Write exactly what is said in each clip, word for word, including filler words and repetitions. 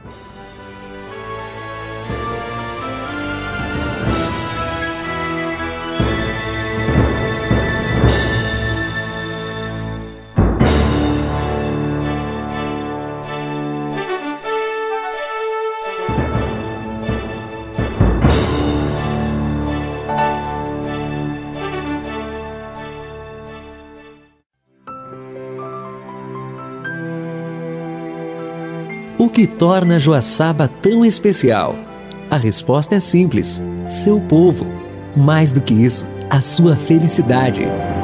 O que torna Joaçaba tão especial? A resposta é simples: seu povo. Mais do que isso, a sua felicidade.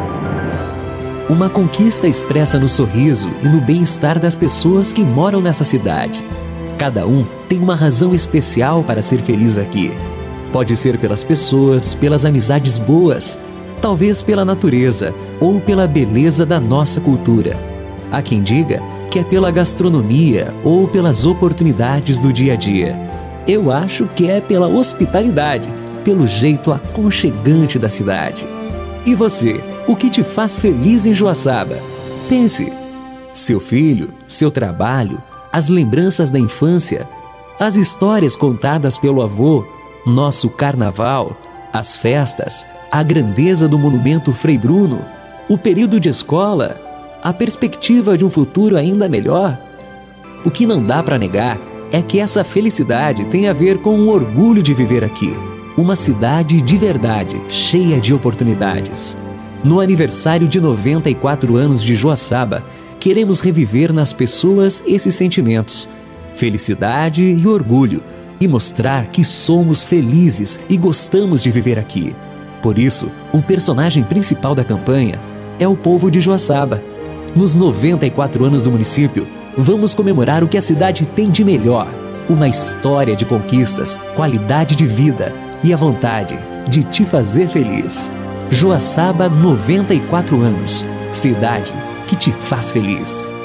Uma conquista expressa no sorriso e no bem-estar das pessoas que moram nessa cidade. Cada um tem uma razão especial para ser feliz aqui. Pode ser pelas pessoas, pelas amizades boas, talvez pela natureza ou pela beleza da nossa cultura. Há quem diga que é pela gastronomia ou pelas oportunidades do dia a dia. Eu acho que é pela hospitalidade, pelo jeito aconchegante da cidade. E você, o que te faz feliz em Joaçaba? Pense. Seu filho, seu trabalho, as lembranças da infância, as histórias contadas pelo avô, nosso carnaval, as festas, a grandeza do monumento Frei Bruno, o período de escola, a perspectiva de um futuro ainda melhor. O que não dá para negar é que essa felicidade tem a ver com o orgulho de viver aqui. Uma cidade de verdade, cheia de oportunidades. No aniversário de noventa e quatro anos de Joaçaba, queremos reviver nas pessoas esses sentimentos, felicidade e orgulho, e mostrar que somos felizes e gostamos de viver aqui. Por isso, o personagem principal da campanha é o povo de Joaçaba. Nos noventa e quatro anos do município, vamos comemorar o que a cidade tem de melhor. Uma história de conquistas, qualidade de vida e a vontade de te fazer feliz. Joaçaba, noventa e quatro anos. Cidade que te faz feliz.